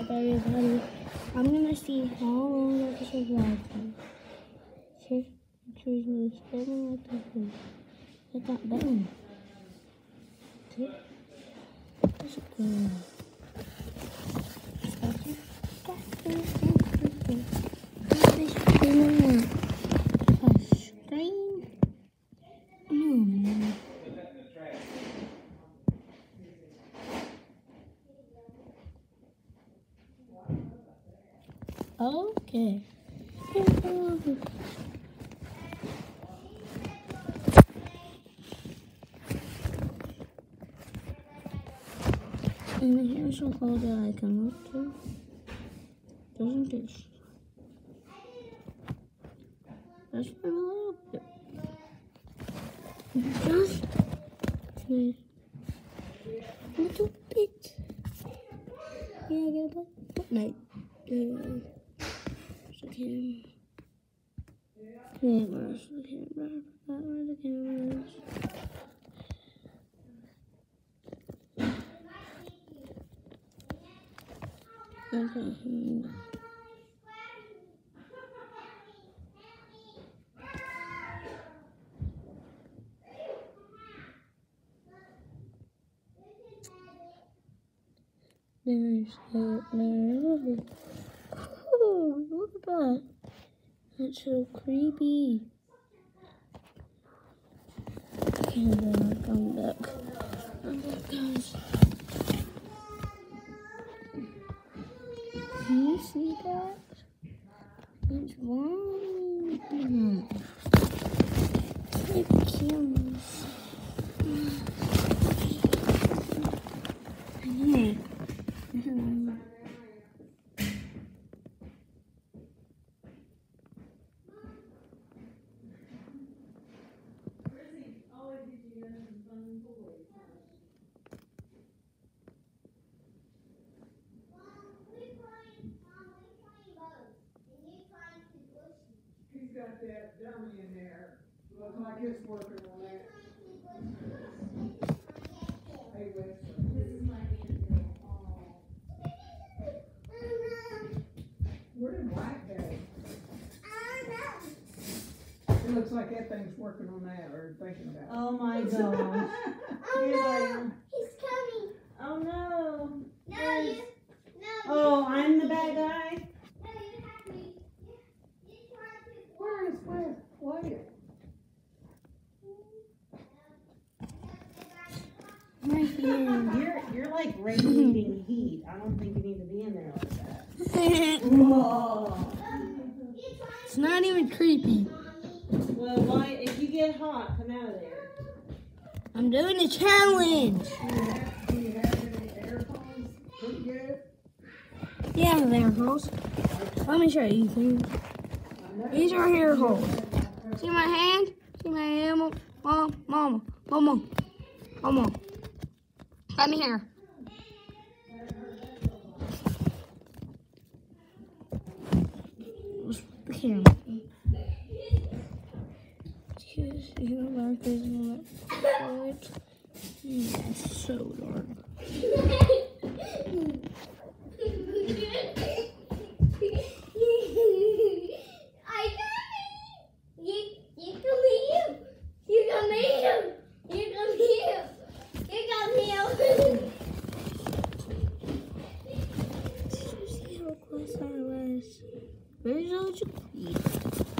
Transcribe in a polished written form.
everybody. I'm gonna see how long I can survive. Here, choose me. Standing like this. Hit that button. Okay. Let's go. Okay. And here's a hole that I can look to. Doesn't it? That's a little bit. Just a little bit. Yeah, I get a bit. Night. Where's the camera? Where the camera is. Okay. There's there. Oh, look at that. That's so creepy. Okay, then I'm back. I'm back, guys. Can you see that? It's wrong. It kills. Yeah. He's got that dummy in there. Looks like it's working on that. Hey, Wesley. This is my hand. Where did White go? It looks like that thing's working on that or thinking about it. Oh my gosh. Oh no, he's coming. Oh no. No, you. No. Oh, I'm the bad guy? No, you have me. Where is Wyatt? My friend. You're like radiating heat. I don't think you need to be in there like that. Whoa. It's not even creepy. Well, why? If you get hot, come out of there. I'm doing a challenge. Do you have any air holes? Pretty good. Yeah, there holes. Let me show you. These are hair holes. See my hand? See my hand? Mama. Let me here. The camera. It's so dark. Where's all your